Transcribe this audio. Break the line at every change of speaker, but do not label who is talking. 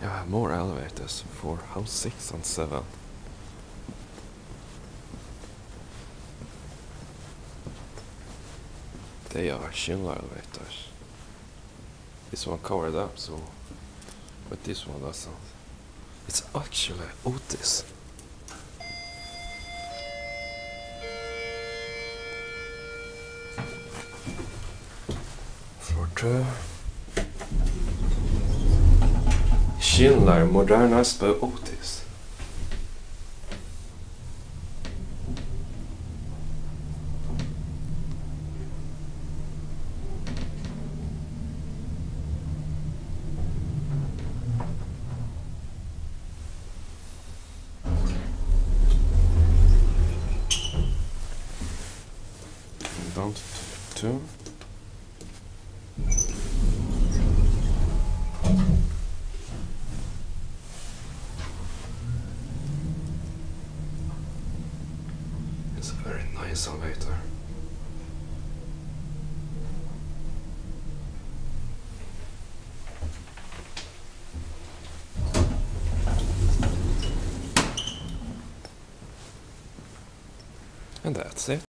Yeah, more elevators for house 6 and 7. They are Schindler elevators. This one covered up, so, but this one doesn't. It's actually Otis. Floor 2. Schindler modernized by Otis. Down to 2. It's a very nice elevator. And that's it.